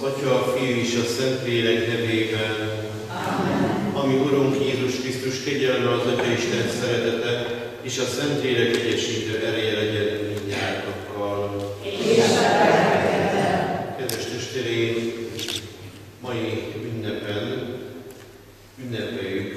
Atya, a Fiú és a Szentlélek nevében. Amen. Ami Urunk Jézus Krisztus kegyelme, az Atya Isten szeretete és a Szentlélek egyesítő ereje legyen mindnyájatokkal. Kedves testvéreim, mai ünnepen ünnepeljük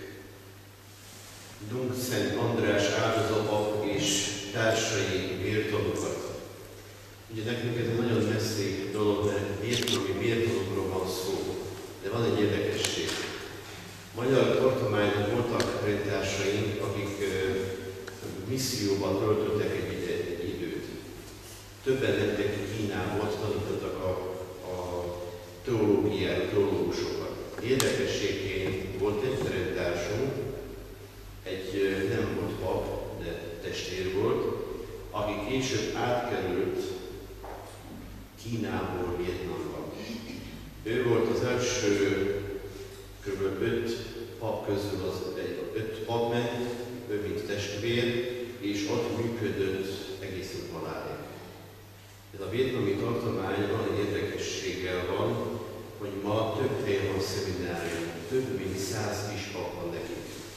Dunk Szent András áldozópap és társai vértanúkat. Ugye nekünk ez egy nagyon messzi dolog, mert vértanúkról van szó, de van egy érdekesség. Magyar tartományban voltak rendtársaink, akik misszióban töltöttek egy időt. Többen lettek Kínából, tanítottak a teológusokat. Érdekességként volt egy rendtársunk, egy nem volt pap, de testvér volt, aki később átkerült Kínából Vietnamba. Ő volt az első kb. 5 pap közül, 5 pap ment, ő mint testvér, és ott működött egészen halálig. Ez a vietnami tartomány olyan érdekességgel van, hogy ma több helyen van szeminárium, több mint 100 kis pap van nekik.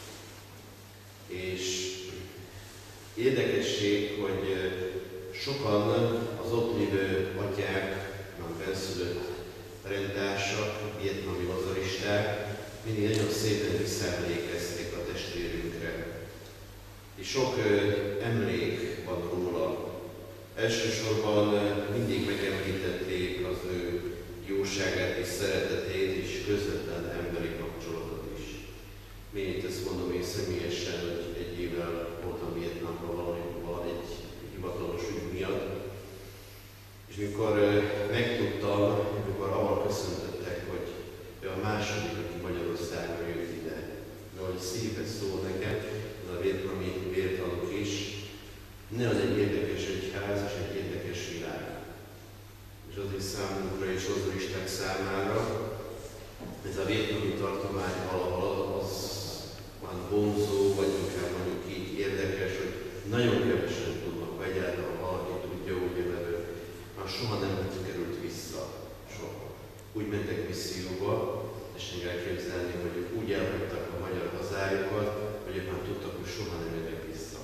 És érdekesség, hogy sokan az ott lévő atyák, már benszülött rendtársak, vietnami lazaristák, mindig nagyon szépen visszaemlékezték a testvérünkre. És sok emlék van róla. Elsősorban mindig megemlítették az ő jóságát és szeretetét és közvetlen emberi kapcsolatot is. Miért ezt mondom én személyesen, hogy egy évvel voltam Vietnamban valami egy hivatalos ügy miatt. És mikor megtudtam, amikor avval köszöntöttek, hogy ő a második, aki Magyarországra jött ide, de hogy szívhez szól nekem, az a vietnami vértanúk is, ne az egy érdekes egyház, és egy érdekes világ. És azért számunkra és lazaristák számára ez a vietnami tartomány valahol az van vonzó, vagy inkább mondjuk így érdekes, hogy nagyon kevesen tudnak, ha egyáltalán valaki tudja, ugye, mert már soha nem került vissza. Soha. Úgy mentek misszióba, tessék elképzelni, hogy ők úgy elhagytak a magyar hazájukat, hogy ők már tudtak, hogy soha nem jönnek vissza.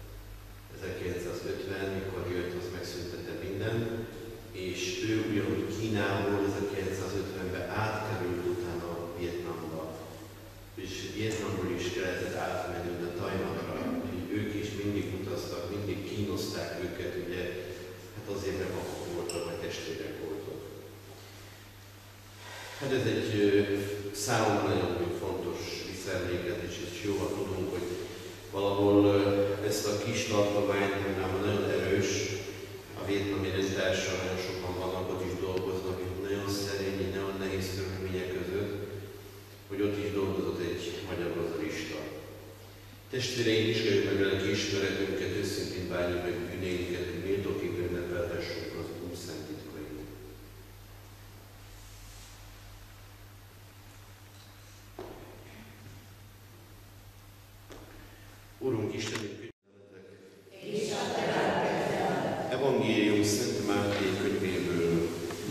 1950, mikor jött, az megszüntette minden, és ő ugyanúgy Kínából 1950-ben átkerült utána Vietnamba. És Vietnamból is kellett átmenni a Tajvanra, úgyhogy ők is mindig utaztak, mindig kínozták őket, ugye, hát azért nem apok voltak, vagy testvérek voltak. Hát ez egy számomra nagyon fontos visszaemlékezés, és jól tudunk, hogy valahol ezt a kis tartományt, nagyon erős, a vietnami rendtársak, nagyon sokan vannak, ott is dolgoznak, nagyon szerény, nagyon nehéz körülmények között, hogy ott is dolgozott egy magyar lazarista. Testvéreim, vizsgáljuk meg lelki ismeretünket, őszintén bánjuk meg bűneinket, hogy méltóképp ünnepelhessük az Úr szent titkait. Urunk Istenünk, és a te lelkeddel. Evangélium Szent Máté könyvéből.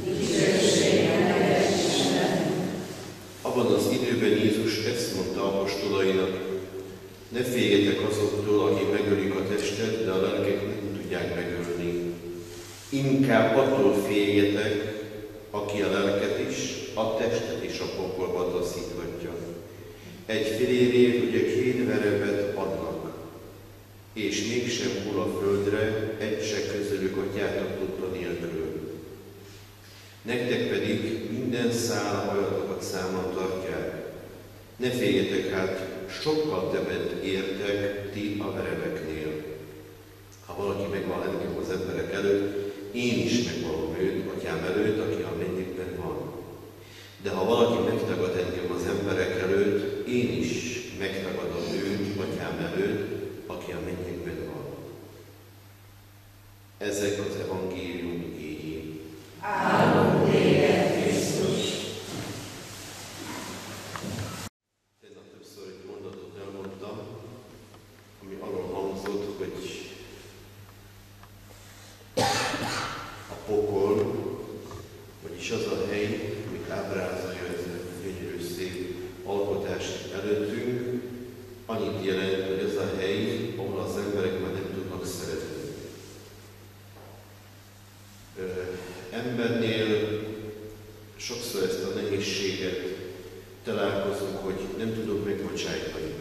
Abban az időben Jézus ezt mondta apostolainak: ne féljetek azoktól, akik megölik a testet, de a lelket nem tudják megölni. Inkább attól féljetek, aki a lelket is, a testet is a pokolba taszíthatja. Egy fillérért ugye 2 verebet adnak, és mégsem hull a földre, egy se közülük atyátok tudta nélkül. Nektek pedig minden szál hajatokat számon tartják. Ne féljetek hát, sokkal többet értek ti a verebeknél. Ha valaki megval engem az emberek előtt, én is megvalom őt, atyám előtt, aki a mennyekben van. De ha valaki megtagad engem az emberek előtt, én is megtagadom őt, atyám előtt, aki a mennyekben van. Ezek az evangélium igéi. Áldott téged, Krisztus! Tegnap többször egy mondatot elmondtam, ami arról hangzott, hogy a pokol, vagyis az a hely, embernél sokszor ezt a nehézséget találkozunk, hogy nem tudok megbocsájtani.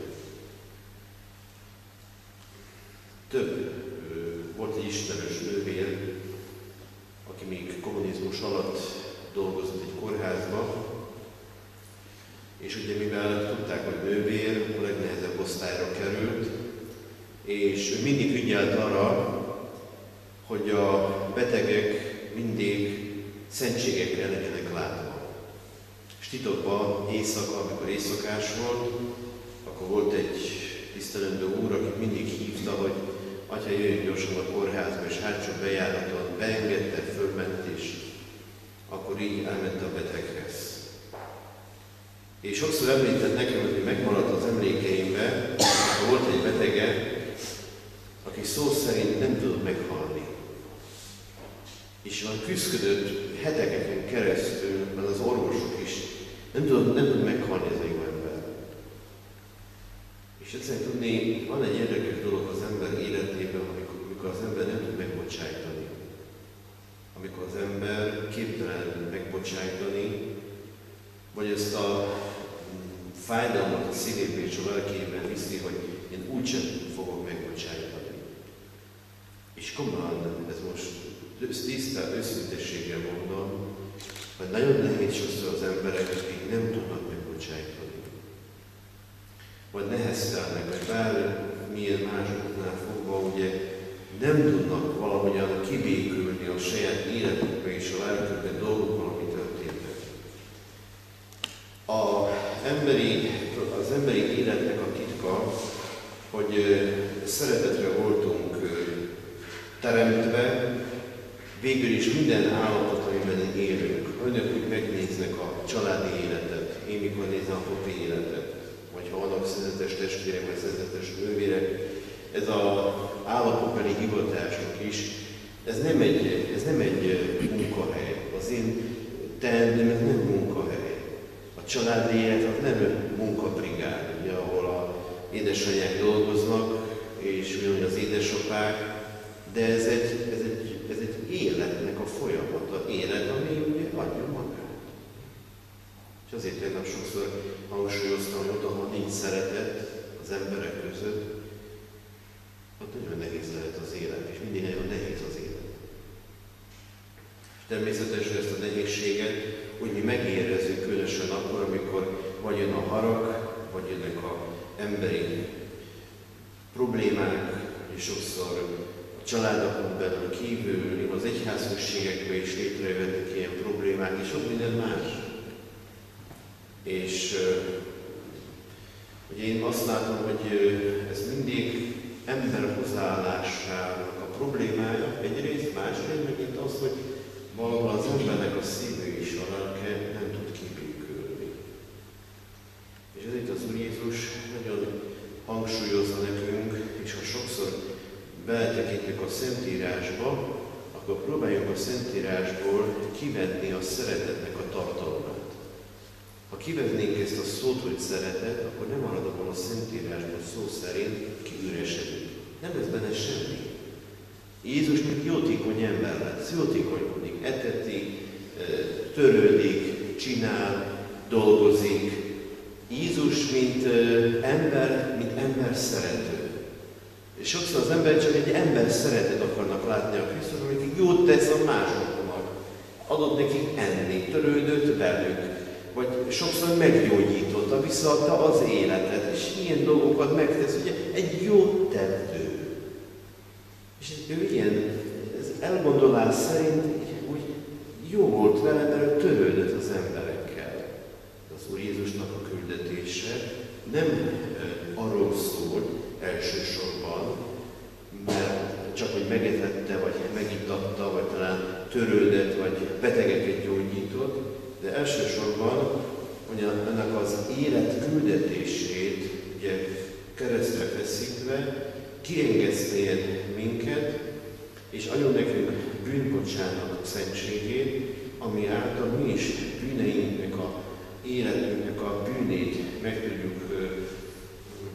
Volt egy ismerős nővér, aki még kommunizmus alatt dolgozott egy kórházba, és ugye mivel tudták, hogy nővér, a legnehezebb osztályra került, és ő mindig ügyelt arra, hogy a betegek mindig szentségekre legyenek látva. És titokban éjszaka, amikor éjszakás volt, akkor volt egy tisztelendő úr, akit mindig hívta, hogy Atya, jöjjön gyorsan a kórházba, és hátsó bejáraton beengedte, fölment, és akkor így elment a beteghez. És sokszor említett nekem, hogy megmaradt az emlékeimbe, hogy volt egy betege, aki szó szerint nem tudott meghalni. És van küzdött heteken keresztül, mert az orvosok is nem tud meghalni ez a jó ember. És egyszerűen tudni, van egy érdekes dolog az ember életében, amikor az ember nem tud megbocsájtani. Amikor az ember képtelen megbocsájtani, vagy ezt a fájdalmat a szívébe és a lelkében viszi, hogy én úgysem fogok megbocsájtani. És komolyan, ez most tisztán őszintességgel mondom, hogy nagyon nehéz sokszor az emberek, akik nem tudnak megbocsájtani. Vagy neheztelnek, vagy bármilyen másoknál fogva, ugye nem tudnak valahogyan kibékülni a saját életükbe és a lelkükben dolgokban, ami történnek. Az emberi életnek a titka, hogy szeretetre voltunk teremtve, végül is minden állatot, amiben élünk. Önök úgy megnéznek a családi életet, én mikor nézem a profi életet, vagy ha vannak szerzetes testvérek, vagy szerzetes nővérek, ez az állapotbeli hivatások is, ez nem egy munkahely. Az én teendőm, ez nem munkahely. A családi élet az nem munkabrigád, ugye, ahol az édesanyák dolgoznak, és ugyanúgy az édesapák, de ez egy életnek a folyamata, élet, ami ugye adja magát. És azért tegnap sokszor hangsúlyoztam, hogy ott, ahol nincs szeretet az emberek között, ott nagyon nehéz lehet az élet, és mindig nagyon nehéz az élet. És természetesen ezt a nehézséget úgy mi megérezzük, különösen akkor, amikor vagy jön a harag, vagy jönnek az emberi problémák, és sokszor a családokon belül kívül, az egyházközségekben is létrejöhetnek ilyen problémák, és ott minden más. És ugye én azt látom, hogy ez mindig ember hozzáállásának a problémája, egyrészt, másrészt megint az, hogy valahol az embernek a szíve és a lelke nem tud kibékülni. És ezért az Úr Jézus nagyon hangsúlyozza nekünk, és ha sokszor beletekintünk a Szentírásba, akkor próbáljuk a Szentírásból kivenni a szeretetnek a tartalmát. Ha kivennénk ezt a szót, hogy szeretet, akkor nem marad abban a Szentírásban szó szerint kiüresedik. Nem lesz benne semmi. Jézus még jótékony ember lesz, jótékonykodik, eteti, törődik, csinál, dolgozik. Jézus, mint ember szerető. És sokszor az ember csak egy ember szeretet akarnak látni a Krisztus, aki jót tesz a másoknak. Adott nekik enni, törődött velük, vagy sokszor meggyógyította, visszaadta az életet, és ilyen dolgokat megtesz, ugye egy jó tevő. És ő ilyen, ez elgondolás szerint úgy jó volt vele, mert ő törődött az emberekkel. Az Úr Jézusnak a küldetése nem arról szól elsősorban, mert csak hogy megetette, vagy megitatta, vagy talán törődött, vagy betegeket gyógyított, de elsősorban, hogy ennek az élet küldetését ugye, keresztre feszítve kiengeszteljen minket, és adjon nekünk bűnbocsánat szentségét, ami által mi is bűneinknek, a életünknek a bűnét meg tudjuk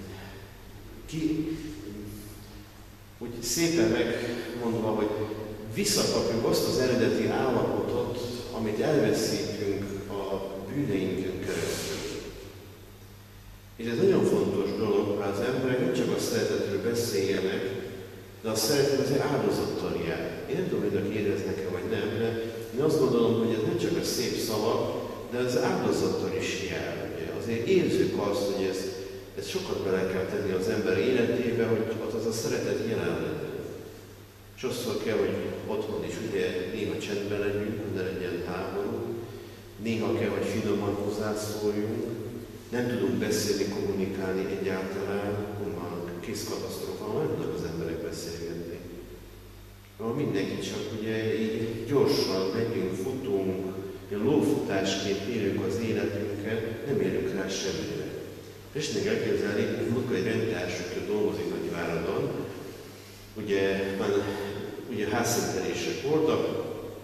úgy szépen megmondva, hogy visszakapjuk azt az eredeti állapotot, amit elveszítünk a bűneinkön keresztül. És ez nagyon fontos dolog, mert az emberek nem csak a szeretetről beszéljenek, de a szeretet azért áldozattal jár. Én nem tudom, hogy önök éreznek-e vagy nem, de én azt gondolom, hogy ez nem csak a szép szavak, de az áldozattal is jár. Ugye? Azért érzük azt, hogy ez sokat bele kell tenni az ember életébe, hogy ott az a szeretet jelen legyen. Sokszor kell, hogy otthon is ugye néha csendben legyünk, ne legyen háború. Néha kell, hogy finoman hozzászóljunk. Nem tudunk beszélni, kommunikálni egyáltalán. Kész katasztrófa, nem tudnak az emberek beszélgetni. Mindenki csak ugye így gyorsan megyünk, futunk, lófutásként élünk az életünket, nem élünk rá semmire. Tessék elképzelni, hogy múltkor egy rendtársuk dolgozik Nagyváradon, ugye házszentelések voltak,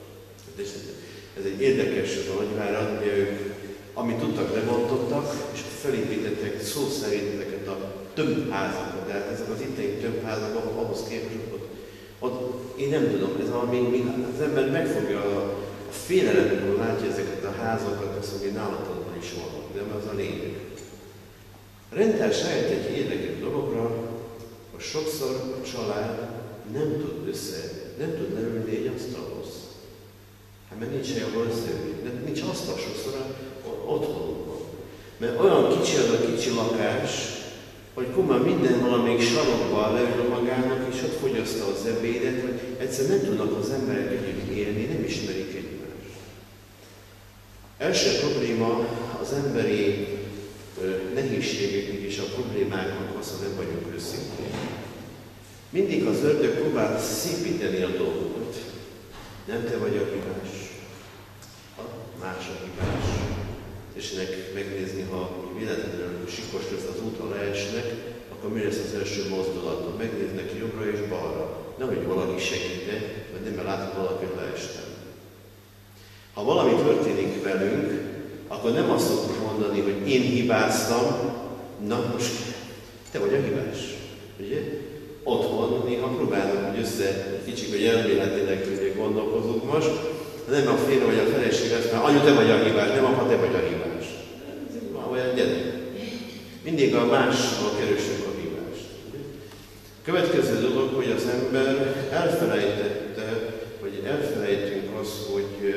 ez egy érdekes az a Nagyvárad, ugye ők, amit tudtak, lebontottak, és felépítettek szó szerint ezeket a tömbházakat, tehát ezek az itteni tömbházak, ahhoz képest, ott én nem tudom, ez az ember megfogja a félelemből látja ezeket a házakat, azt mondja, hogy nálatadban is vannak, de az a lényeg. A rendtárs rájött egy érdekes dologra, hogy sokszor a család nem tud leülni egy asztalhoz. Hát mert nincs hely, ahol összeülni. Nincs asztal sokszor otthonukban. Mert olyan kicsi az a kicsi lakás, hogy kumán minden valamelyik sarokban leül magának, és ott fogyaszta az ebédet, hogy egyszerűen nem tudnak az emberek együtt élni, nem ismerik egymást. Első probléma az emberi nehézségeknek és a problémáknak az, hogy nem vagyunk őszintén. Mindig az ördög próbál szépíteni a dolgokat. Nem te vagy a hibás, más a hibás. És megnézni, ha véletlenül sikos lesz az úton leesnek, akkor mi lesz az első mozdulaton? Megnéznek jobbra és balra. Nehogy valaki segíte, vagy nem, mert látod valaki, hogy leestem. Ha valami történik velünk, akkor nem azt szoktuk mondani, hogy én hibáztam, na most te vagy a hibás. Ugye? Otthon néha próbálnak, hogy kicsit, hogy elméletileg gondolkozunk most, nem a férje vagy a feleség, azt mondja, anyu, te vagy a hibás, nem apa, te vagy a hibás. Olyan gyerek. Mindig a mással keresünk a hibást. A következő dolog, hogy az ember elfelejtette, vagy elfelejtünk azt, hogy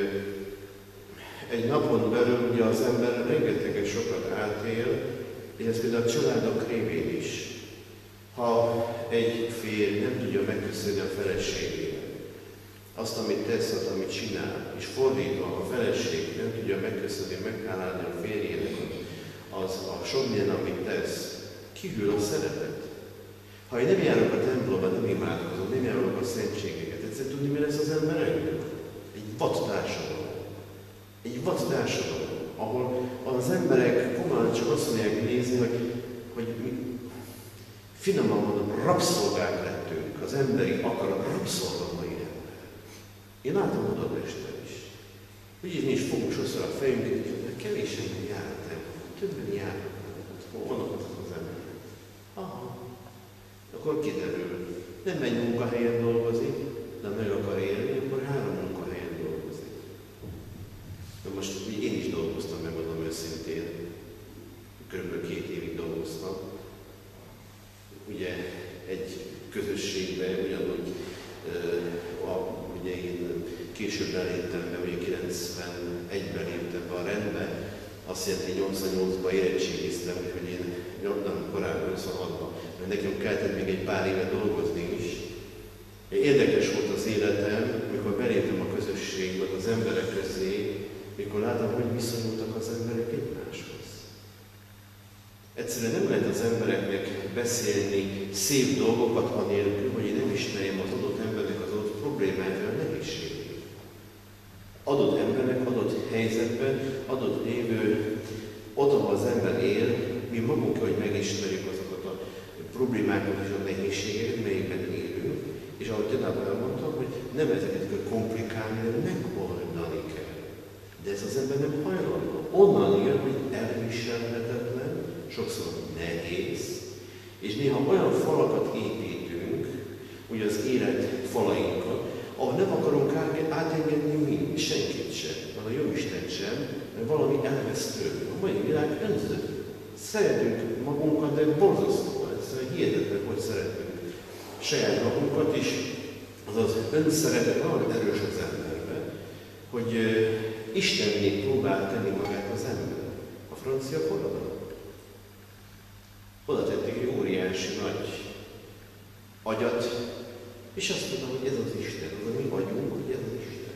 egy napon belül ugye az ember rengeteget sokat átél, és ez például a családok révén is. Ha egy férj nem tudja megköszönni a feleségének azt, amit tesz, azt, amit csinál, és fordítva a feleség nem tudja megköszönni, meghálálni a férjének az a sok minden, amit tesz, kihűl a szeretet. Ha én nem járok a templomba, nem imádkozom, nem járok a szentségeket, egyszerűen tudni, mi lesz az embereknek? Egy vad társadalom. Egy vad társadalom, ahol az emberek komolyan csak azt mondják nézni, hogy mi finoman mondom, rabszolgák lettünk, az emberi akarat rabszolga mai ember. Én látom Budapesten is. Úgyis mi is fogunk sokszor a fejünket, de kevésen jártam. Többen járnak. Honnan az emberek? Aha. Akkor kiderül. Nem egy munkahelyen dolgozik, de meg akar élni, akkor 3 munkahelyen dolgozik. De most én is dolgoztam, megmondom őszintén. Körülbelül 2 évig dolgoztam. Ugye egy közösségben ugyanúgy, ugye én később beléptem be, ugye 91-ben léptem be a rendbe, azt jelenti, hogy 88-ban érettségiztem, hogy én nem korábban 86-ban, mert nekem kellett még egy pár éve dolgozni is. Érdekes volt az életem, mikor beléptem a közösségbe, az emberek közé, mikor láttam, hogy viszonyultak az emberek egymáshoz. Egyszerűen nem lehet az embereknek beszélni szép dolgokat anélkül, hogy én nem ismerjem az adott embernek az adott problémájára a nehézségét. Adott embernek, adott helyzetben, adott lévő, ott, ahol az ember él, mi magunk, hogy megismerjük azokat a problémákat és a nehézségeket, melyikben élünk, és ahogy Janában elmondtam, hogy nem ezeket kell komplikálni, de megoldani kell. De ez az ember nem hajlandó. Onnan jön, hogy elviselhetetlen, sokszor nehéz, és néha olyan falakat építünk, ugye az élet falainkat, ahol nem akarunk átengedni senkit sem, van a Jóisten sem, mert valami elvesz tőlünk. A mai világ önző. Szeretünk magunkat, de borzasztóan. Ez hihetetlen, hogy szeretünk saját magunkat is. Azaz önszeretet olyan erős az emberben, hogy Istenné próbál tenni magát az ember. A francia forradalom. Oda tették egy óriási nagy agyat, és azt mondom, hogy ez az Isten, az a mi vagyunk, hogy ez az Isten.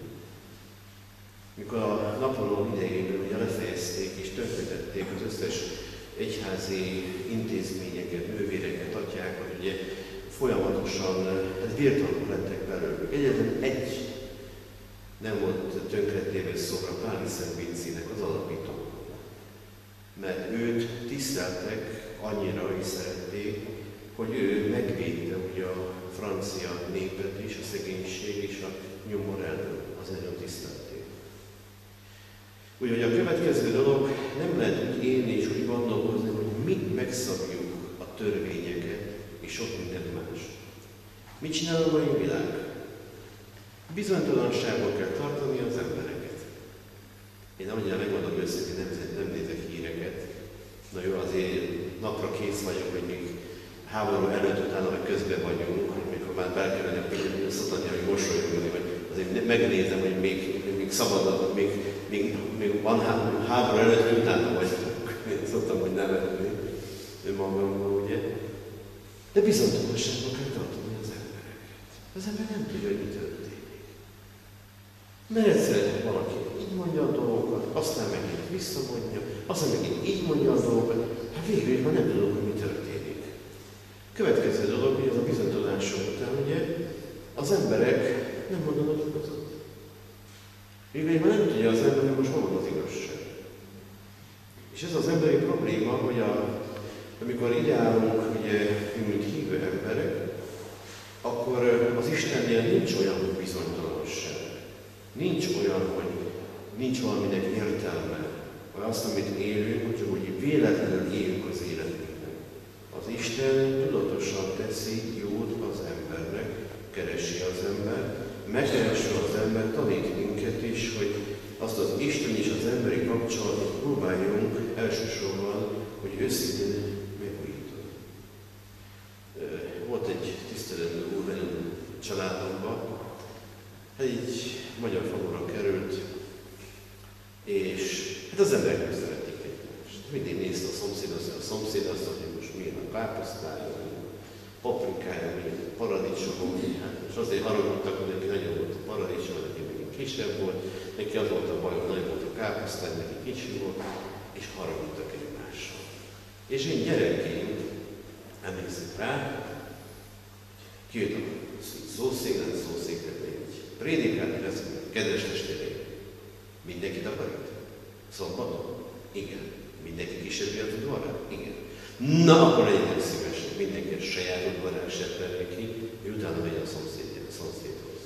Mikor a Napóleon idejében ugye lefejezték és tönkretették az összes egyházi intézményeket, nővéreket, atyákat, ugye folyamatosan vértanúk lettek belőlük. Egyetlen egy nem volt tönkretéve szobra Páli Szent Vincének, az alapító. Mert őt tiszteltek, annyira is szerették, hogy ő megvédte ugye a francia népet is, a szegénység és a nyomor elől. Az nagyon tisztelték. Úgyhogy a következő dolog, nem lehet úgy élni és úgy gondolkozni, hogy mi megszabjuk a törvényeket és sok minden más. Mit csinál a mai világ? Bizonytalanságban kell tartani az embereket. Én annyira megmondom őszintén, nem nézek híreket. Na jó, azért napra kész vagyok, hogy még háború előtt, utána meg közben vagyunk, amikor már bel kellene szatani, hogy mosolyogni, vagy azért megnézem, hogy még szabad, még van háború előtt, hogy utána vagyunk. Én szoktam, hogy nevetni önmagamban, ugye? De bizonytalanságban kell tartani az embereket. Az ember nem tudja, hogy mi történik. Mert egyszer valaki így mondja a dolgokat, aztán megint visszamondja, aztán megint így mondja a dolgokat, hát végül már nem tudok, hogy mi történik. Következő dolog, hogy ez a bizonytalanság után, ugye, az emberek nem mondanak igazat. Végül már nem tudja az ember, hogy most hol van az igazság. És ez az emberi probléma, hogy amikor ide állunk, ugye, mint hívő emberek, akkor az Istennél nincs olyan, hogy bizonytalanság. Nincs olyan, hogy nincs valaminek értelme, vagy azt, amit élünk, hogy csak úgy véletlenül éljünk az életünkben. Az Isten tudatosan teszi jót az embernek, keresi az ember, megkeresve az ember, tanít minket is, hogy azt az Isten és az emberi kapcsolatot próbáljunk elsősorban, hogy őszintén megújítani. Volt egy tiszteletű úr velünk családomban, egy magyar falura került, és hát az emberek nem szeretik egymást. Mindig nézte a szomszéd azt, hogy most milyen a káposztája, paprikája, milyen paradicsom, hát és azért haragudtak, hogy neki nagyobb volt a paradicsom, neki még kisebb volt, neki az volt a baj, hogy nagy volt a káposztája, neki kicsi volt, és haragudtak egymással. És én gyerekként emlékszem rá, kijött a szószékletni egy prédikálni lesz, kedves testvéreim, mindenkit akarít? Szombaton? Igen. Mindenki kísérbi az udvarát? Igen. Na, akkor legyenek szívesen, mindenki a saját udvarán seppelje ki, és utána megy a szomszédhoz.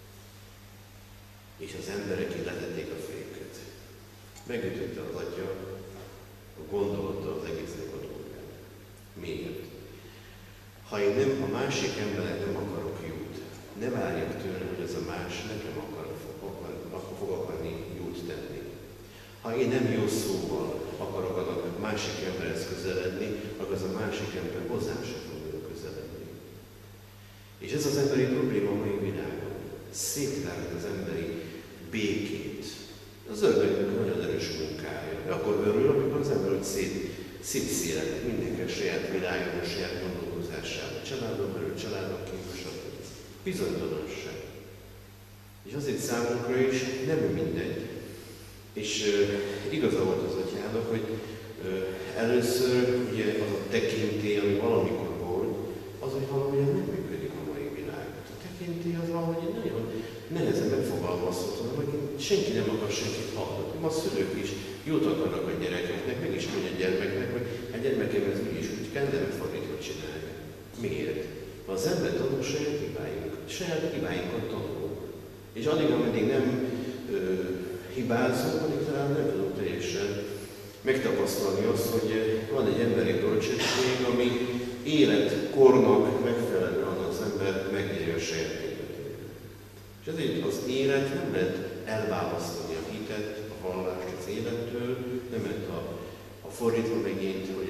És az emberek így letették a fejüket. Megütötte az atya a gondolata az egésznek a dolgát. Miért? Ha én nem, a másik embernek nem akarok jót, ne várjak tőle, hogy az a más nekem fog akarni jót tenni. Ha én nem jó szóval akarok annak a másik emberhez közeledni, akkor az a másik ember hozzám sem fog közeledni. És ez az emberi probléma a mai világon. Szétvált az emberi békét. Az ördögnek nagyon erős munkája. Akkor örül, amikor az ember szétszélet mindenki a saját világon, a saját gondolkozásában. Családon belül, családon kívül, stb. Bizonytalanság. És azért számunkra is nem mindegy. És igaza volt az atyának, hogy először ugye az a tekintély, ami valamikor volt, az, hogy valamilyen nem működik a mai világban. A tekintély az valahogy nagyon nehezen megfogalmazható, hogy senki nem akar senkit hallgatni. A szülők is jót akarnak a gyerekeknek, meg is mondja a gyermeknek, hogy a gyermekem ez úgyis úgy kell, de megfordítva csinálni. Miért? Az ember tanul saját hibáinkat tanul. És addig, ameddig nem hibázunk, addig talán nem tudunk teljesen megtapasztalni azt, hogy van egy emberi bölcsesség, ami életkornak megfelelően az ember megnyeri a saját életét. És ezért az élet nem lehet elválasztani a hitet, a vallást az élettől, nem lehet a fordítva megint, hogy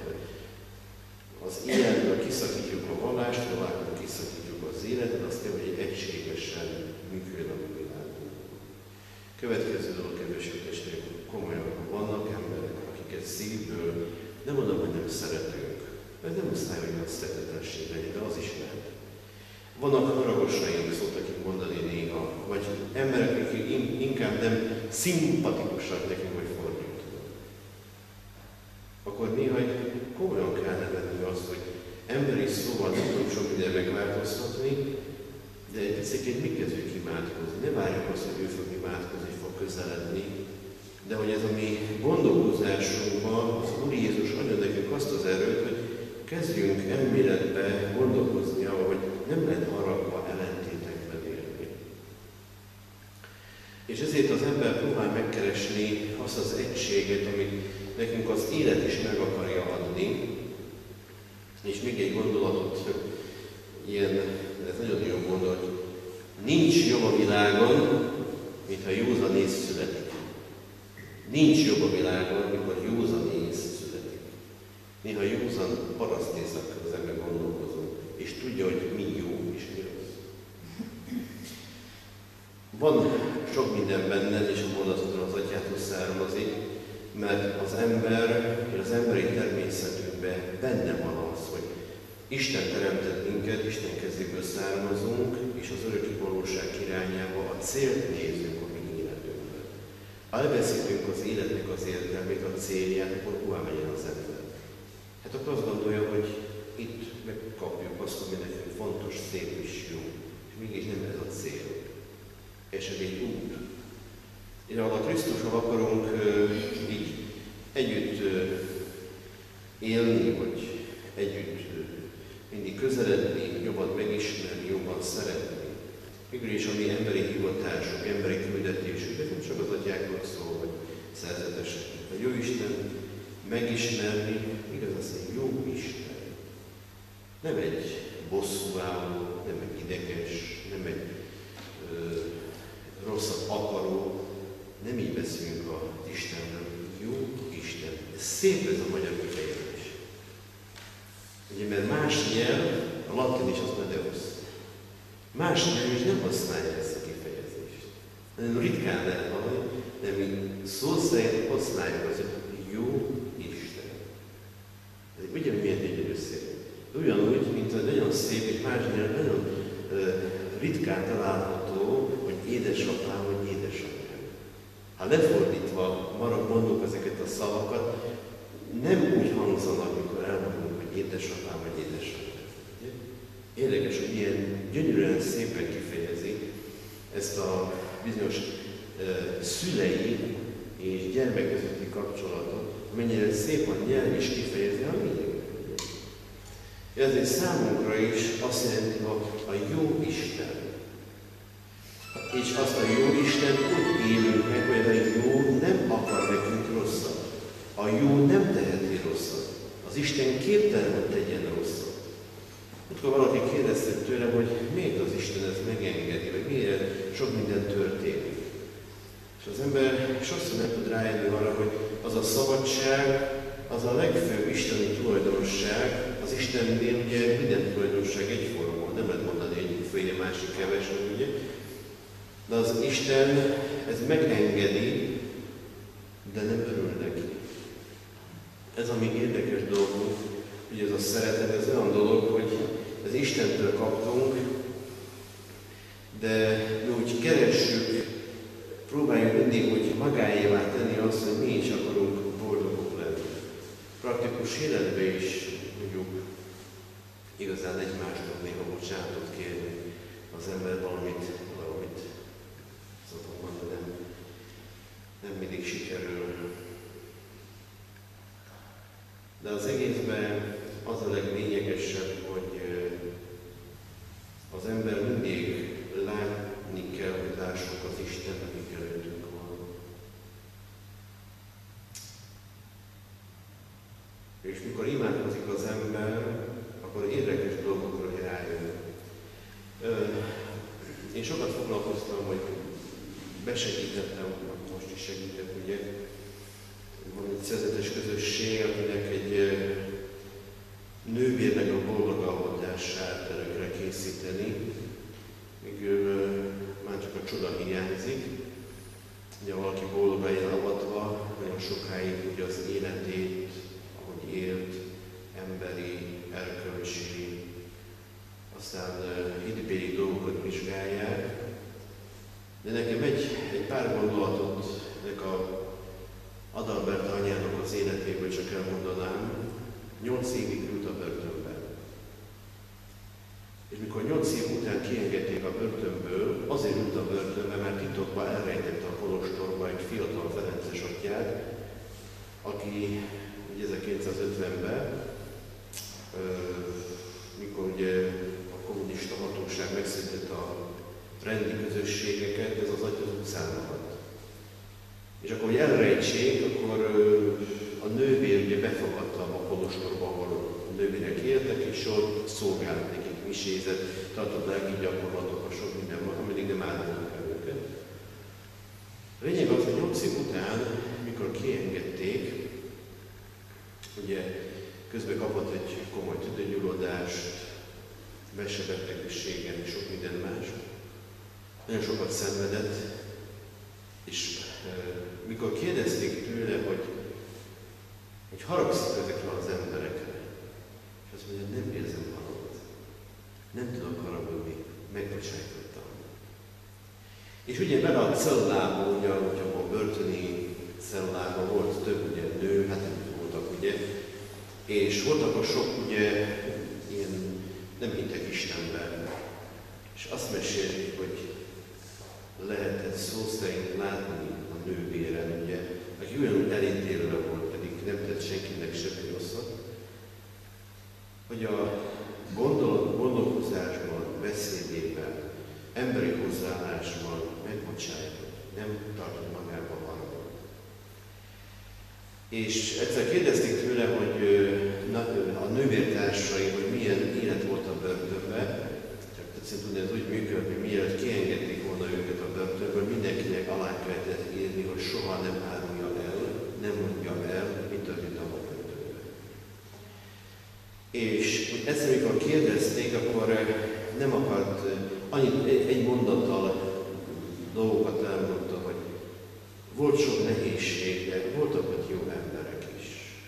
az életből kiszakítjuk a vallást, a vallástól kiszakítjuk az életet, azt kell, hogy egységesen működjön a világunk. Következő dolog, kedves testvérek, komolyan vannak emberek, akiket szívből, nem mondom, hogy nem szeretünk, mert nem muszáj, hogy a szeretetlenség legyen, de az is lehet. Vannak haragosaink, szoktak így mondani néha, vagy emberek, akik inkább nem szimpatikusak nekünk, hogy fordítjuk. Akkor néha komolyan kellene venni azt, hogy emberi szóval nem tudunk sok minden megváltoztatni, de egy picit mi kezdjük imádkozni. Ne várjuk azt, hogy ő fog imádkozni, fog közeledni, de hogy ez a mi gondolkozásunkban az Úr Jézus adja nekünk azt az erőt, hogy kezdjünk elméletbe gondolkozni arra, hogy nem lehet haragba, ellentétekben élni. És ezért az ember próbál megkeresni azt az egységet, amit nekünk az élet is meg akarja adni. És még egy gondolatot, ilyen, ez nagyon jó gondolat, hogy nincs jobb a világon, mintha józan ész születik. Nincs jobb a világon, mikor józan ész születik. Néha józan parasztészakkel az ember gondolkozunk, és tudja, hogy mi jó és mi rossz. Van sok minden benne, és a mondatodon az Atyától származik, mert az ember, és az emberi természetünkben benne van az, hogy Isten teremtett minket, Isten kezéből származunk, és az örökké valóság irányába a célt nézünk a mi életünkben. Elveszítünk az életnek az értelmét, a célját, akkor hová megyen az ember. Hát akkor azt gondolja, hogy itt megkapjuk azt, ami nekünk fontos, szép és jó. És mégis nem ez a cél. És egy út. És ahol a Krisztussal akarunk így együtt élni, vagy együtt mindig közeledni, jobban megismerni, jobban szeretni. Mégis a mi emberi hivatásunk, emberi küldetésünk, ez nem csak az atyáknak szól, vagy szerzetesek. A jó Isten megismerni, igaz az, hogy jó Isten. Nem egy bosszúálló, nem egy ideges, nem egy rosszat akaró, nem így beszélünk az Istenről, jó Isten. Ez szép ez a magyar kifejezés. Ugye, mert más nyelv, a latin is az Deus. Más nyelv is nem használja ezt a kifejezést. Nagyon ritkán lehet valami, de mi szó szerint használjuk az, hogy jó Isten. Ez ugyanúgy milyen gyönyörű szép. Ugyanúgy, mint hogy nagyon szép, és más nyelv nagyon ritkán található, hogy édesapám vagy édesanyám. Ha lefordítva mondunk ezeket a szavakat, nem úgy hangzanak, amikor elmondunk, hogy édesapám vagy édesanyám. Érdekes, hogy ilyen gyönyörűen szépen kifejezi ezt a bizonyos szülei és gyermek közötti kapcsolatot, mennyire szép a nyelv is kifejezi a lényeget. Ezért számunkra is azt jelenti, a jó Isten. És azt a jó Istent úgy élünk meg, hogy a jó nem akar nekünk rosszat. A jó nem teheti rosszat. Az Isten képtelen, hogy tegyen rosszat. Akkor valaki kérdezte tőle, hogy miért az Isten ezt megengedi, vagy miért sok minden történik. És az ember sokszor nem tud rájönni arra, hogy az a szabadság, az a legfőbb isteni tulajdonság. Az Istennél ugye minden tulajdonság egyforma, nem lehet mondani egyik fője, másik kevesebb, ugye? De az Isten ez megengedi, de nem örül neki. Ez a mi érdekes dolgunk, hogy ez a szeretet, ez olyan dolog, hogy ez Istentől kaptunk, de mi úgy keressük, próbáljuk mindig, hogy magáévá tenni azt, hogy mi is akarunk boldogok lenni. Praktikus életben is mondjuk igazán egymástól néha bocsánatot kérni az ember valamit szoktam mondani, nem mindig sikerül. De az egészben az a leglényegesebb, hogy az ember mindig látni kell, hogy lássuk az Isten, aki előttünk van. És mikor imádkozik az ember, akkor érdekes dolgokra rájön. Én sokat foglalkoztam, hogy besegítettem, most is segítek, ugye. Van egy szerzetes közösség, akinek egy nővérnek a boldogalkodását örökre készíteni, míg már csak a csoda hiányzik. Ugye valaki boldogan él avatva, nagyon sokáig ugye az életét, ahogy élt, emberi, erkölcsi, aztán hitbéli dolgokat vizsgálják. De nekem egy pár gondolatot ennek a Adalberta anyának az életéből csak elmondanám. 8 évig ült a börtönben. És mikor 8 év után kiengedték a börtönből, azért ült a börtönben, mert titokban elrejtette a kolostorba egy fiatal ferences atyát, aki ugye 1950-ben, mikor ugye a kommunista hatóság megszűntette a rendi közösségeket, ez az atya az utcán maradt. És akkor, hogy elrejtsék, akkor a nővér ugye befogadta a kolostorba, ahol a nővérek éltek, és ott szolgált nekik, misézett, tartott lelki gyakorlatokat, sok minden van, ameddig nem állítottak el őket. A lényeg az, hogy 8 év után, mikor kiengedték, ugye közben kapott egy komoly tüdőgyulladást, vesebetegségen és sok minden más. Nagyon sokat szenvedett, és mikor kérdezték tőle, hogy haragszik ezekre az emberekre, és azt mondja, nem érzem haragot, nem tudok haragudni, megbocsájtottam. És ugye benne a cellába, ugye, a börtöni cellában volt több ugye nő, hát voltak ugye, és voltak a sok ugye ilyen nem hittek Istenben, és azt mesélik, hogy lehetett szó szerint látni a nővéren, ugye, aki olyan elítélve volt, pedig nem tett senkinek semmi rosszat, hogy a gondolkozásban, beszédében, emberi hozzáállásban megbocsájtott, nem tartott magában haragot. És egyszer kérdezték tőle, hogy a nővértársai, hogy milyen élet volt a börtönben, csak tudni, ez úgy működik, hogy mielőtt kiengedték volna őket a börtönből, mindenkinek alá kellett írni, hogy soha nem árulja el, nem mondja el, mit történt a börtönben. És egyszer, amikor kérdezték, akkor nem akart, egy mondattal dolgokat elmondta, hogy volt sok nehézség, de voltak ott jó emberek is.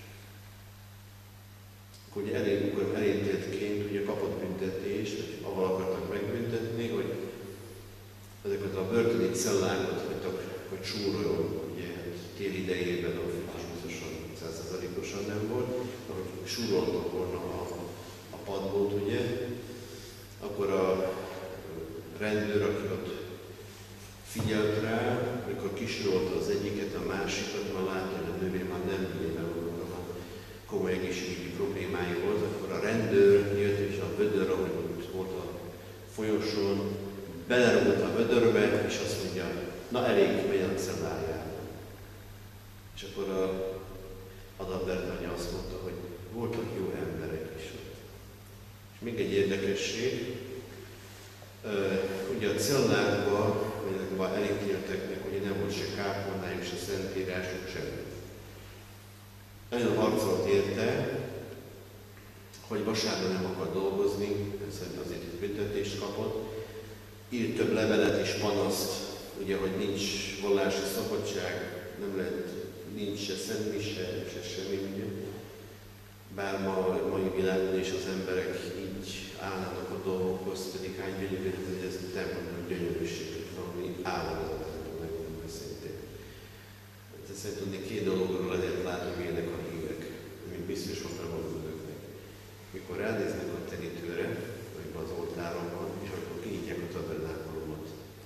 Akkor ugye elítéltként ugye kapott büntetést, vagy avval akartak megbüntetni, hogy ezeket a börtöni cellákat hagytak, hogy súroljon, ugye hát tél idejében a fűtés biztosan 100%-osan nem volt, ahogy súroltak volna a padlót, ugye, akkor a rendőr, aki ott figyelt rá, amikor kisúrolta az egyiket, a másikat, már látta, hogy a nővér már nem bírja, komoly egészségügyi problémái volt, akkor a rendőr jött, és a vödör, ahogy ott volt a folyosón, belerúgott a vödörbe, és azt mondja, na elég, megy a cellájába. És akkor a Adalbert anya azt mondta, hogy voltak jó emberek is ott. És még egy érdekesség, ugye a cellákban, vagy elítélteknek, ugye nem volt se kápolnájuk, se szentírásuk, semmi. Nagyon harcolt érte, hogy vasárnap nem akar dolgozni, szerint azért itt büntetést kapott. Írt több levelet és panaszt, ugye, hogy nincs vallási szabadság, nem lehet, nincs se szentmise, se semmi, ugye. Bár mai világban is az emberek így állnak a dolgokhoz, pedig hány gyönyörű, hogy ez a templomnak gyönyörűséget valami államozatban megmondom őszintén. Ezt tudni, két dologról lehet látni, milyenek a hívek, mint biztos van megmondom önöknek. Mikor ránéznek a terítőre, vagy az oltáron van, és akkor kinyitják a tabernákulumot.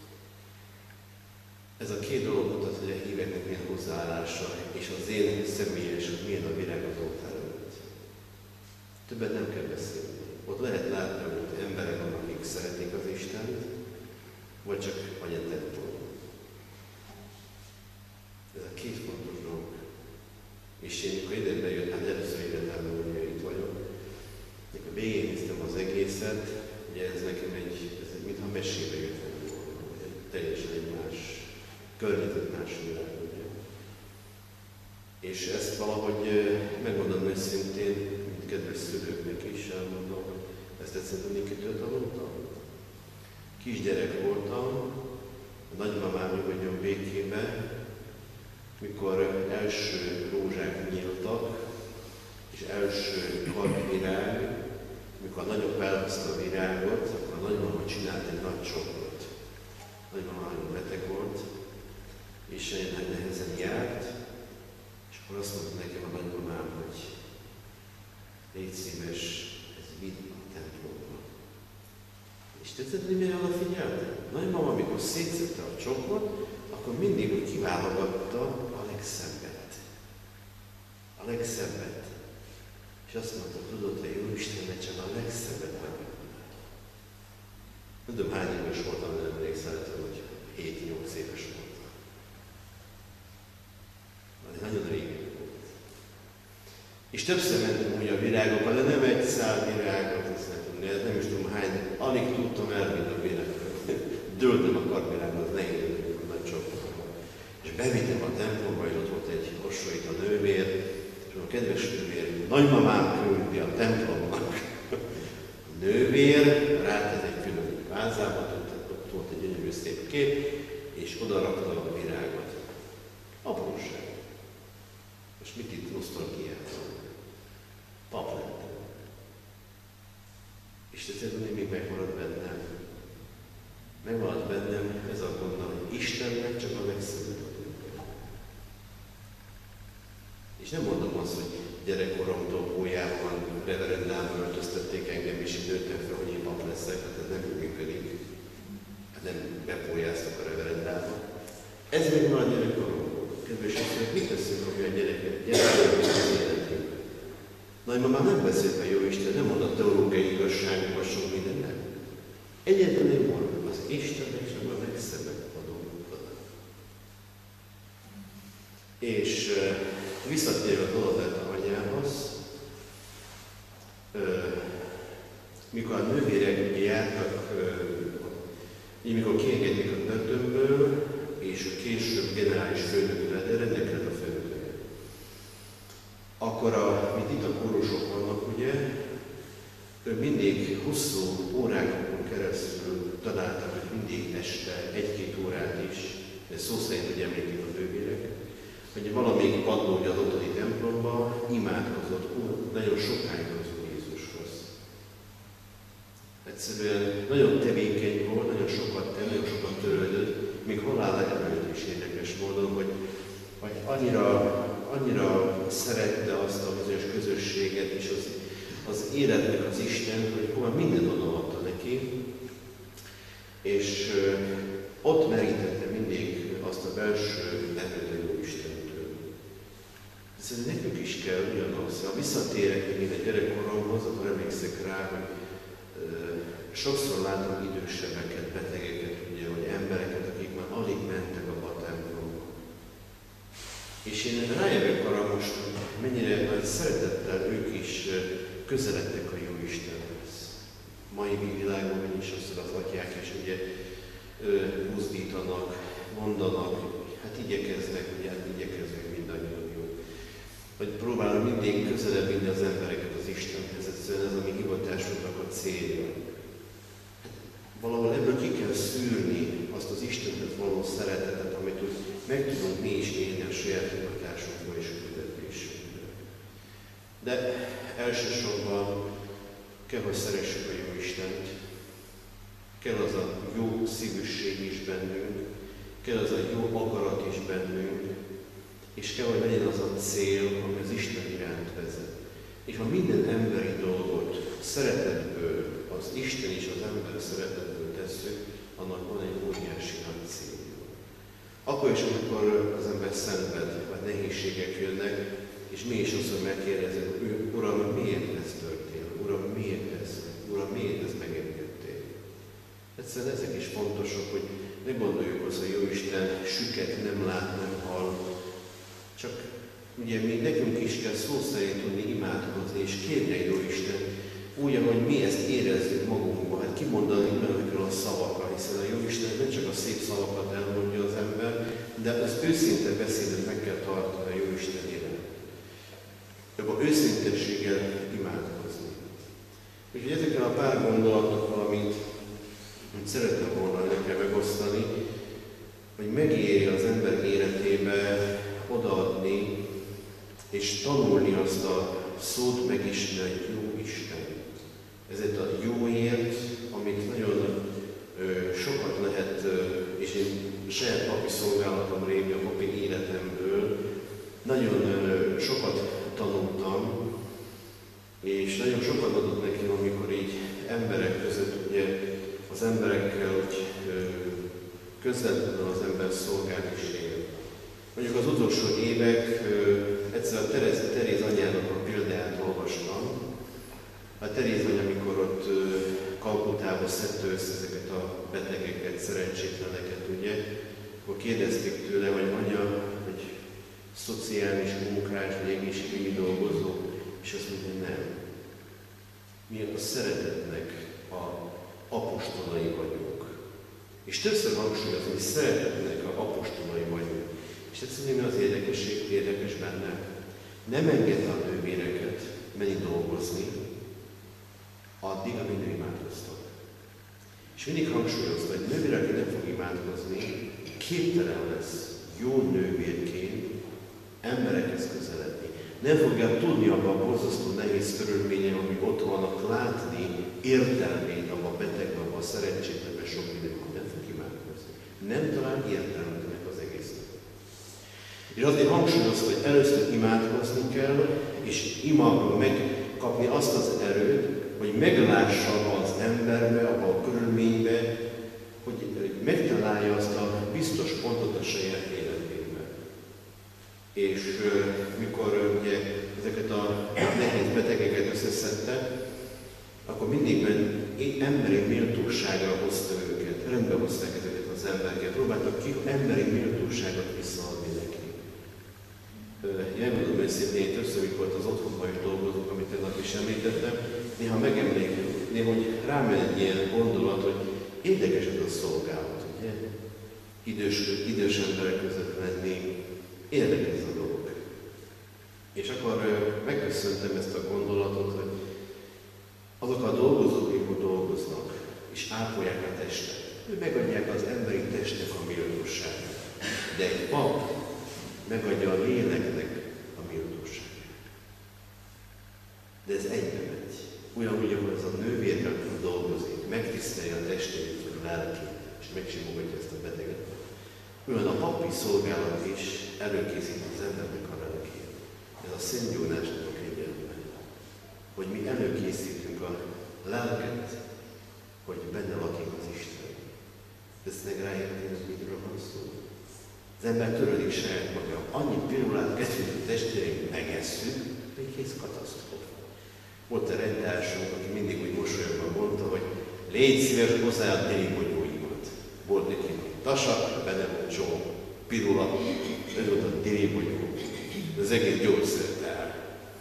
Ez a két dolog mutat, hogy a híveknek milyen hozzáállása, és az én személyes, hogy milyen a virág az oltár előtt. Többet nem kell beszélni. Ott lehet látni, hogy ott emberek vannak, akik szeretnék az Istent, vagy csak agyatemplom. Ez a két fontos dolog. És én, mikor ide bejöttem, először jöttem, hogy itt vagyok, mikor végignéztem az egészet, ugye ez nekem mintha mesébe jöttem volna. teljesen egy más környezet, más világ. És ezt valahogy megmondom őszintén, mint kedves szülőknek is elmondom, ezt egyszerűen Nikitől tanultam. Kisgyerek voltam, a nagymamám vagyok békében, mikor első rózsák nyíltak, és első karvirág, mikor a nagyobb elhozta a virágot, akkor a nagymama csinált egy nagy csokrot. A nagymama nagyon beteg volt, és nagyon nehezen járt, és akkor azt mondta nekem a nagymamám, hogy légy szíves, ez vidd a templomba. És tetszett, hogy mire odafigyeltem? Nagymama, amikor szétszette a csokrot, akkor mindig úgy kiválogatta a legszebbet. A legszebbet. És azt mondta, tudod, hogy Jóistennek csak a legszebbet megmondani. Nem tudom, hány éves voltam, nem emlékszem, hogy 7-8 éves voltam. Ez nagyon régen volt. És többször mentem úgy a virágokkal, de nem egy szál virágot, nem is tudom hány, alig tudtam elvinni a virágot. Dőltem a karvirágot, nehéz a nagy csoportban. És bevittem a templomba, és ott volt egy orsolita nővér, és a kedves nővér, nagymamám küldi a templomnak. A nővér rátett egy külön vázába, ott volt egy gyönyörű szép kép, és oda rakta a virágot. Apróság. Most mit itt nosztalgiázom? Pap lettem. És tetszett, még megmaradt bennem. Megmaradt bennem ez a gondol, hogy Istennek csak a legszebbet adunk. És nem mondom azt, hogy gyerekkoromtól hójában reverendámba öltöztették engem, és így nőttem fel, hogy én pap leszek, hát ez nem működik. Hát nem bepólyáztak a reverendába. Ez még már a gyerekkoromból. Kedves Istenek, mit teszünk, hogy a gyerekek az életünkben? Nagymamám nem beszélt a Jóisten, nem mondott teológiai igazságokat, sok minden, nem. Egyetlen egy mondat, az Istennek csak a legszebbet adunk oda. És visszatérve Dolodetta anyjához, mikor a nővérek jártak, mikor kiengedték a börtönből, és később generális főnök lett, de ennek lett a főnök. Akkor, mint itt a kórusok vannak, ugye, ő mindig hosszú órákon keresztül találtak, hogy mindig este 1-2 órát is, de szó szerint, hogy említik a nővérek, hogy valamelyik padlója az otthoni templomban imádkozott nagyon sokáig az Úr Jézushoz. Egyszerűen nagyon tevékeny volt, nagyon sokat törődött, még halál előtt is érdekes módon, hogy annyira szerette azt a bizonyos közösséget és az életnek az Isten, hogy már minden odaadta neki, és ott merítette mindig azt a belső erőt a jó Istentől. Szerintem nekünk is kell ugyanaz. Ha visszatérek még a gyerekkoromhoz, akkor emlékszek rá, hogy sokszor látom idősebbeket, betegeket, ugye, vagy embereket, akik már alig mentek a templomba. És én rájövök arra most, hogy mennyire nagy szeretettel ők is közeledtek a jó Istenhez. Mai világban is azt atyák, és ugye buzdítanak, mondanak, hát igyekeznek, ugye hát igyekeznek mindannyian jó. Hogy próbálom mindig közelebb vinni az embereket az Istenhez, egyszerűen ez a mi hivatásunknak a célja. Valahol ebből ki kell szűrni azt az Istenhez való szeretetet, amit úgy meg tudunk mi is élni a saját hivatásunkban és küldetésünkben. De elsősorban kell, hogy szeressük a jó Istent, kell az a jó szívűség is bennünk, kell az a jó akarat is bennünk, és kell, hogy legyen az a cél, ami az Isten iránt vezet. És ha minden emberi dolgot szeretetből, az Isten és az ember szeretetből tesszük, annak van egy óriási nagy célja. Akkor is, amikor az ember szenved, vagy nehézségek jönnek, és mi is azt megkérdezzük, Uram, miért ez történt? Uram, miért ez? Uram, miért ez megengedtél? Egyszerűen ezek is fontosak, hogy ne gondoljuk azt, hogy Jóisten süket nem lát, nem hall, csak ugye mi nekünk is kell szó szerint tudni imádkozni, és kérni a Jóisten, úgy, ahogy mi ezt érezzük magunkban, hát kimondani önökről a szavakkal, hiszen a Jóisten nem csak a szép szavak szavakat elmondja az ember, de az őszinte beszédet meg kell tartani a Jóisten élen. Abban őszintességgel imádkozni. Úgyhogy ezekkel a pár gondolatokkal, amit szeretném volna neked megosztani, hogy megéri az ember életébe odaadni és tanulni azt a szót megismerni, hogy jó Isten. Ezért a jóért, amit nagyon sokat lehet, és én saját papi szolgálatom régi, a papi életemből nagyon sokat tanultam, és nagyon sokat adott nekem, amikor így emberek között, ugye az emberekkel úgy közvetlenül az ember szolgál és él. Mondjuk az utolsó évek, egyszer a Teréz anyának a példáját olvastam. A Teréz anya, amikor ott Kalkutába szedte össze ezeket a betegeket, szerencsétleneket, ugye, akkor kérdezték tőle, hogy anya, hogy szociális munkás, vagy egészségügyi dolgozó, és azt mondja, hogy nem. Mi a szeretetnek a apostolai vagyunk. És többször hangsúlyozom, hogy szeretetnek a apostolai vagyunk. És egyszerűen az érdekes benne, nem engedte a nővéreket menni dolgozni, addig, amíg nem imádkoztak. És mindig hangsúlyozta, hogy nővér, aki nem fog imádkozni, képtelen lesz jó nővérként emberekhez közeledni. Nem fogja tudni abban a borzasztó nehéz körülményen, amik ott vannak, látni értelmét abban a betegben, abban a szerencsétlenben sok mindenben. Nem fog imádkozni. Nem talál értelmet ennek az egésznek. És azért hangsúlyozta, hogy először imádkozni kell, és imádról megkapni azt az erőt, hogy meglássa az emberbe, abban a körülménybe, hogy megtalálja azt a biztos pontot a saját életében. És mikor ugye ezeket a nehéz betegeket összeszedte, akkor mindig emberi méltóságra hozta őket, rendbe hozták ezeket az embereket, próbáltak ki emberi méltóságot visszaadni neki. Elmondom őszintén, többször, amikor az otthonban is dolgozunk, amit tegnap is említettem, néha megemlékszem, néha hogy rámen egy ilyen gondolat, hogy érdekes ez a szolgálat, ugye? Idős emberek között lenni, érdekes ez a dolog. És akkor megköszöntem ezt a gondolatot, hogy azok a dolgozók, akik dolgoznak, és ápolják a testet, ők megadják az emberi testnek a méltóságát. De egy pap megadja a léleknek a méltóságát. De ez egybe megy. Ugyanúgy, ahol ez a nővérrel dolgozik, megtisztelje a testét, a lelkét, és megsimogatja ezt a beteget. Olyan a papi szolgálat is előkészíti az embernek a lelkét. Ez a Szent Jónásnak a kegyelme. Hogy mi előkészítünk a lelket, hogy benne lakik az Isten. Tesznek ráérteni, hogy mitről van szó. Az ember törődik saját maga. Annyi pirulát, kedvét a testvéreink megesszük, hogy kész katasztrófa. Volt a rendtársunk, aki mindig úgy mosolyogva mondta, hogy légy szíves, hozzá a téribogyóimat. Volt neki tasak, benne volt csomó pirula, ez volt a téribogyó. Az egész gyógyszertár.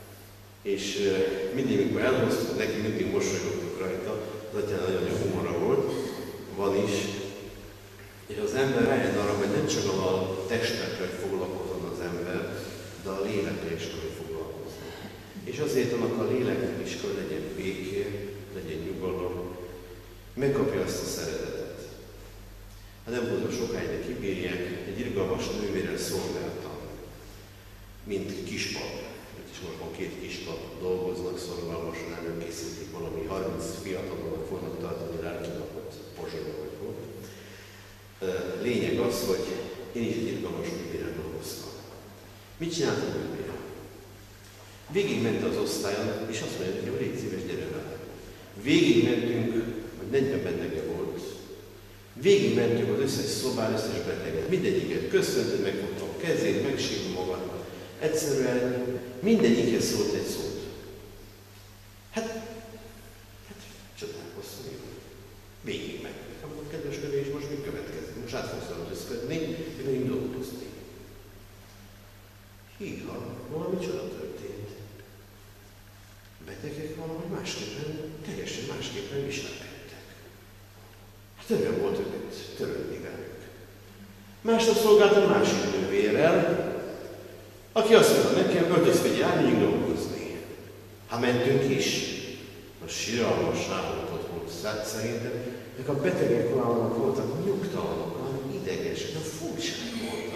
És mindig, mikor elhoztuk neki, mindig mosolyogtunk rajta, az atyán nagyon jó humora volt, van is. És az ember rájön arra, hogy nem csak a testekkel foglalkozom az ember, de a lélekkel is kell foglalkozni. És azért annak a léleknek is kell legyen béké, legyen nyugalom, megkapja azt a szeretetet. Ha nem tudom, sokáig, de kibírják, egy irgalmas nővérrel szolgáltam, mint kispap. És most van 2 kispap dolgoznak, szorgalmasan előkészítik valami 30 fiatalok fognak tartani lelkinapot, Pozsonyban vagy volt. Lényeg az, hogy én is egy irgalmas nővérrel dolgoztam. Mit csináltam nővérrel? Végigment az osztályon, és azt mondja, hogy légy szíves, gyere vele. Végigmentünk, hogy 40 betege volt. Végigmentünk az összes szobán, összes beteget, mindegyiket köszöntött, megfogtam a kezét, megsívom magam. Egyszerűen mindegyikhez szólt egy szót. Hát csodálkoztam én. Végig meg. Akkor kedves nővé, és most mi következik? Most át fogsz öltözködni, és megyünk dolgozni. Híha, valami csoda történt. Betegek valahogy másképpen, teljesen másképpen viselkedtek. Hát öröm volt őket törődni velük. Másnap szolgáltam másik nővérrel, aki azt mondta nekem, öltözködj el, menjünk dolgozni. Ha mentünk is, a siralmas állapot volt szerintem, meg a betegek olyanok voltak nyugtalanok, olyan idegesek, olyan furcsák voltak.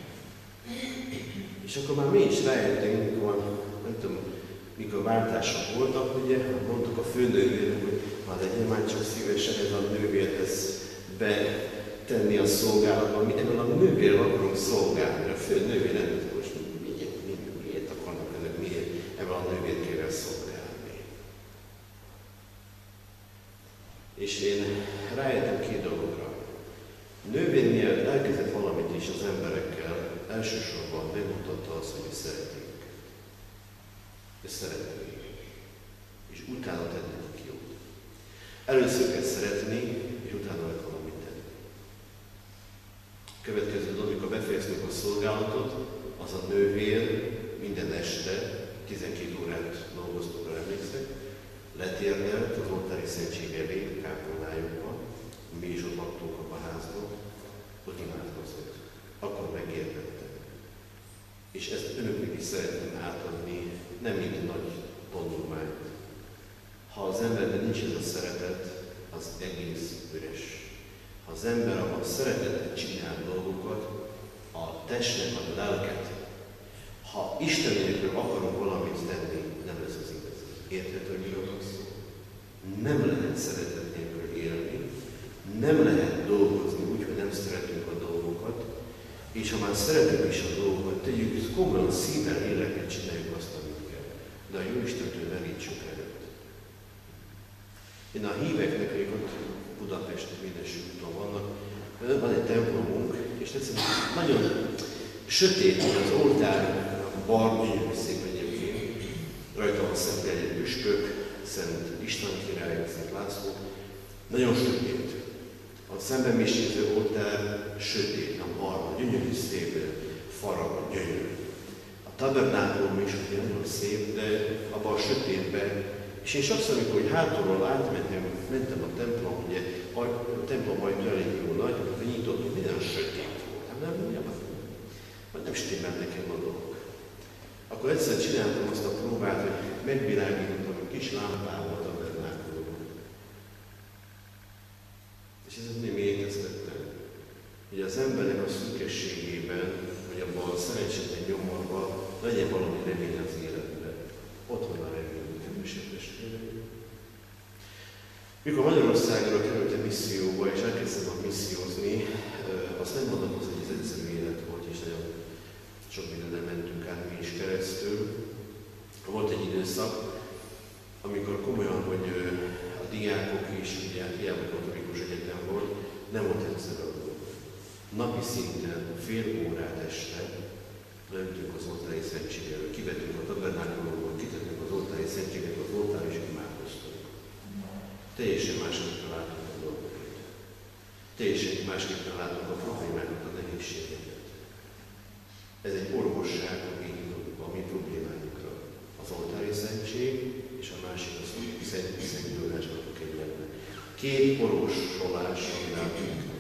És akkor már mi is rájöttünk, mikor, nem tudom, mikor váltások voltak, ugye, mondtuk a főnővérnek, hogy már legyen már csak szívesen ez a nővérhez betenni a szolgálatban, mi ebben a nővérrel akarunk szolgálni, a főnővér nem tudjuk, most miért akarnak önök, miért ebben a nővérkével szolgálni. És én rájöttem két dologra. Nővér mielőtt elkezdett valamit is az emberekkel, elsősorban megmutatta azt, hogy szeretnénk. De szeretnénk. És utána tenni neki jót. Először kell szeretni, és utána lehet valamit tenni. Következő dolog, amikor befejeztük a szolgálatot, az a nővér minden este, 12 órát dolgoztunk, emlékszek, letérdelt az oltári szentség elé, kápolnájukban, mi is ott laktunk a házban, ott imádkozott. Akkor megértettem. És ezt önöknek is szeretném átadni, nem mint nagy tanulmányt. Ha az emberben nincs ez a szeretet, az egész üres. Ha az ember abban szeretettel csinál dolgokat, a testnek ad a lelket. Ha Isten nélkül akarunk valamit tenni, nem lesz az igaz. Érted, hogy miről van szó? Nem lehet szeretet nélkül élni, nem lehet dolgozni úgy, hogy nem szeretünk a dolgokat, és ha már szeretünk is a dolgokat, tegyük komolyan szívvel, lélekkel csináljuk azt, amit kell. De a Jóistentől merítsük előtt. Én a híveknek, akik ott Budapesten Médesi úton vannak, van egy templomunk, és egyszerűen nagyon sötét, az oltár barna, gyönyörű szép egyébként. Rajta van Szent Gergely püspök, Szent István király, Szent László. Nagyon sötét. A szemben miséző oltár sötét, nem barna, gyönyörű szép, farag, gyönyörű. A tabernákulum is ugye nagyon szép, de abban a sötétben. És én sokszor, amikor hátulról mentem a templom, ugye a templom majd elég jó nagy, amikor nyitott, hogy minden sötét volt. Nem stimmel nekem a dolog. Akkor egyszer csináltam azt a próbát, hogy megvilágítottam egy kis lámpával a tabernákulumon. És ez nem ékeztettem, hogy az embernek a szűkességében, vagy abban a szerencsétlen nyomorban legyen valami remény az életben. Ott van a remény, kedves testvérek. Mikor Magyarországra kerültem misszióba, és elkezdtem a missziózni, azt nem mondom, hogy ez egy egyszerű élet volt, és nagyon sok mindenen mentünk át mi is keresztül. Volt egy időszak, amikor komolyan, hogy a diákok is, ugye hiába katolikus egyetem volt, nem volt egyszerű a dolog. Napi szinten fél órát este leütünk az oltári szentség előtt, kivettünk a tabernákulumból, kitettünk az oltári szentséget az oltár, és imádkoztunk. Teljesen másképpen látunk a dolgokat. Teljesen másképpen látunk a problémákat, a nehézségeket. Ez egy orvosság a mi problémáinkra. Az oltári szentség, és a másik az, hogy szentgyógyulásnak a kegyelme. Két orvosolás, ami látunk